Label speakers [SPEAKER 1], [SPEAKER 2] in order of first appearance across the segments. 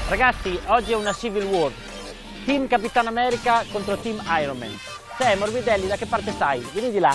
[SPEAKER 1] Ragazzi, oggi è una Civil War. Team Capitan America contro Team Iron Man. Te, Morbidelli, da che parte stai? Vieni di là.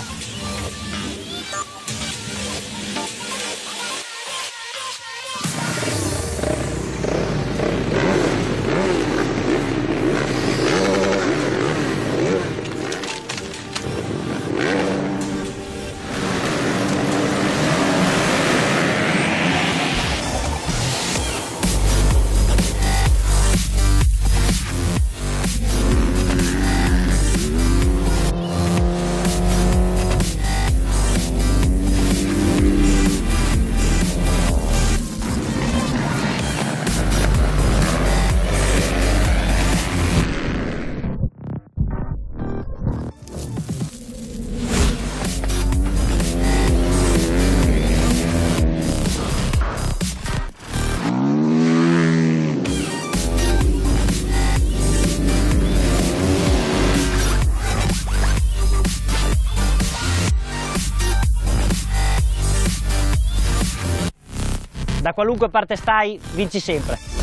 [SPEAKER 1] Da qualunque parte stai, vinci sempre.